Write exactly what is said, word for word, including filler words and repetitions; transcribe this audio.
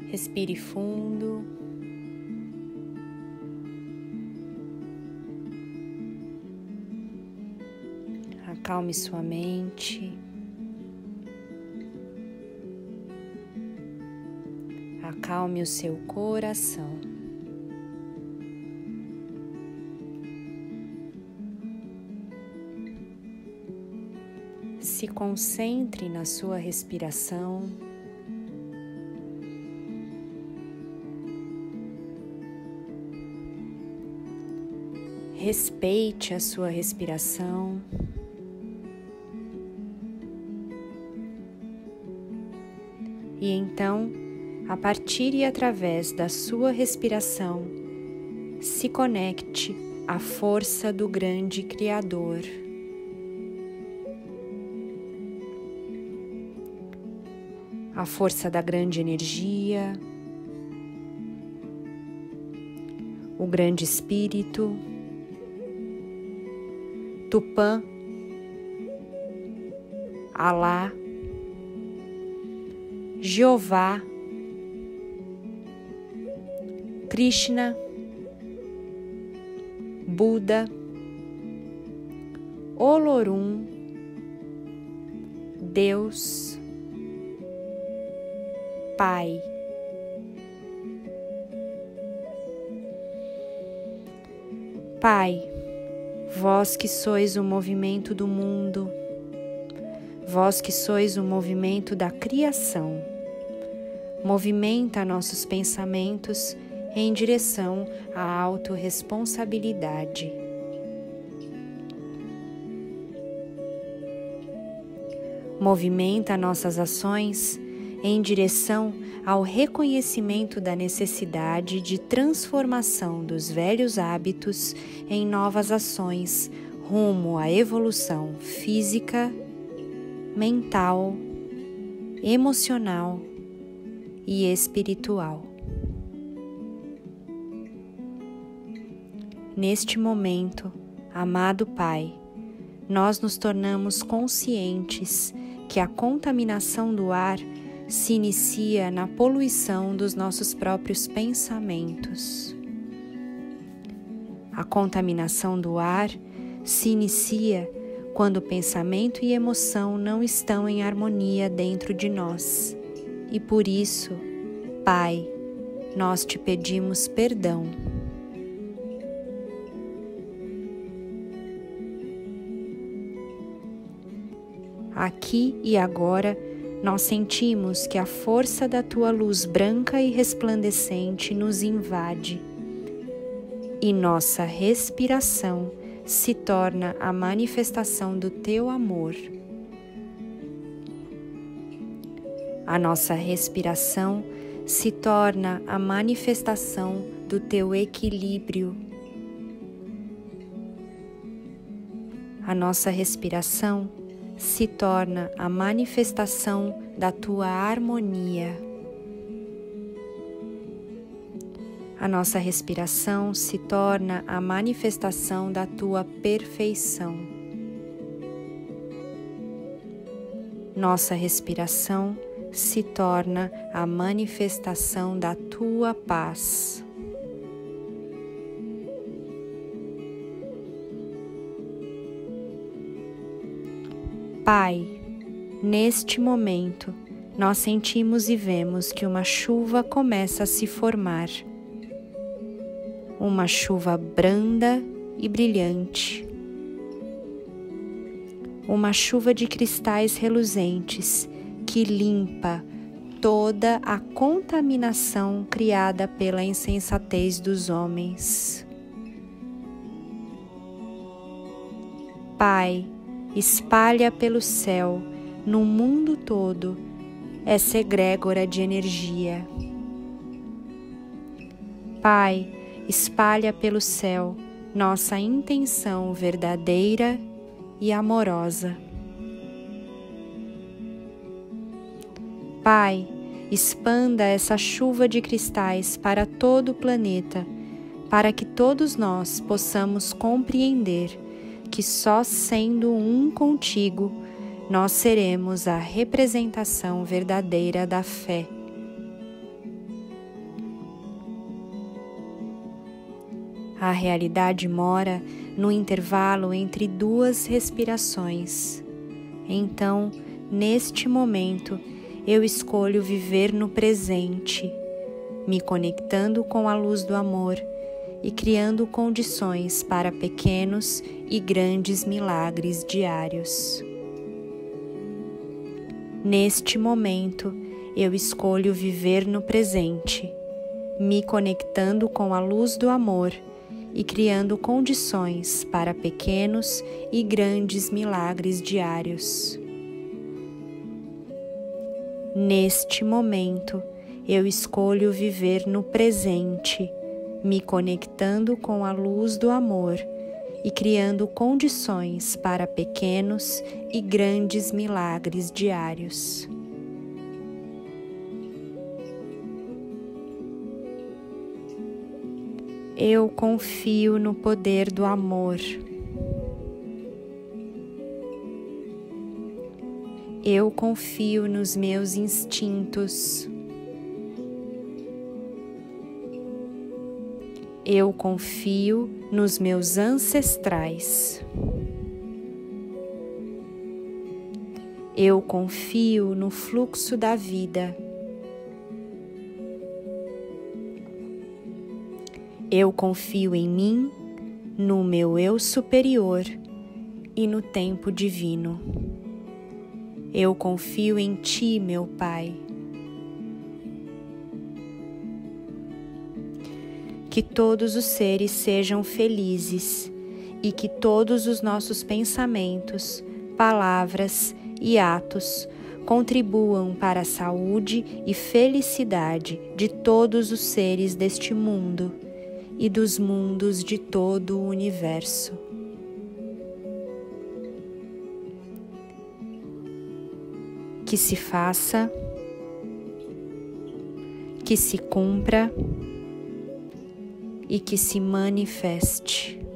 Respire fundo. Acalme sua mente. Acalme o seu coração. Se concentre na sua respiração. Respeite a sua respiração. E então, a partir e através da sua respiração, se conecte à força do grande Criador. A força da grande energia, o grande Espírito, Tupã, Alá, Jeová, Krishna, Buda, Olorum, Deus, Pai. Pai, vós que sois o movimento do mundo, vós que sois o movimento da criação, movimenta nossos pensamentos em direção à autorresponsabilidade. Movimenta nossas ações em direção ao reconhecimento da necessidade de transformação dos velhos hábitos em novas ações rumo à evolução física, mental, emocional e espiritual. Neste momento, amado Pai, nós nos tornamos conscientes que a contaminação do ar se inicia na poluição dos nossos próprios pensamentos. A contaminação do ar se inicia quando pensamento e emoção não estão em harmonia dentro de nós. E por isso, Pai, nós te pedimos perdão. Aqui e agora, nós sentimos que a força da tua luz branca e resplandecente nos invade e nossa respiração se torna a manifestação do teu amor. A nossa respiração se torna a manifestação do teu equilíbrio. A nossa respiração se torna a manifestação da tua harmonia. A nossa respiração se torna a manifestação da tua perfeição. Nossa respiração se torna a manifestação da tua paz. Pai, neste momento, nós sentimos e vemos que uma chuva começa a se formar. Uma chuva branda e brilhante. Uma chuva de cristais reluzentes que limpa toda a contaminação criada pela insensatez dos homens. Pai, espalha pelo céu, no mundo todo, essa egrégora de energia. Pai, espalha pelo céu nossa intenção verdadeira e amorosa. Pai, expanda essa chuva de cristais para todo o planeta, para que todos nós possamos compreender que só sendo um contigo, nós seremos a representação verdadeira da fé. A realidade mora no intervalo entre duas respirações. Então, neste momento, eu escolho viver no presente, me conectando com a luz do amor e criando condições para pequenos e grandes milagres diários. Neste momento, eu escolho viver no presente, me conectando com a luz do amor e criando condições para pequenos e grandes milagres diários. Neste momento, eu escolho viver no presente, me conectando com a luz do amor e criando condições para pequenos e grandes milagres diários. Eu confio no poder do amor. Eu confio nos meus instintos. Eu confio nos meus ancestrais. Eu confio no fluxo da vida. Eu confio em mim, no meu eu superior e no tempo divino. Eu confio em Ti, meu Pai. Que todos os seres sejam felizes e que todos os nossos pensamentos, palavras e atos contribuam para a saúde e felicidade de todos os seres deste mundo e dos mundos de todo o universo. Que se faça, que se cumpra e que se manifeste.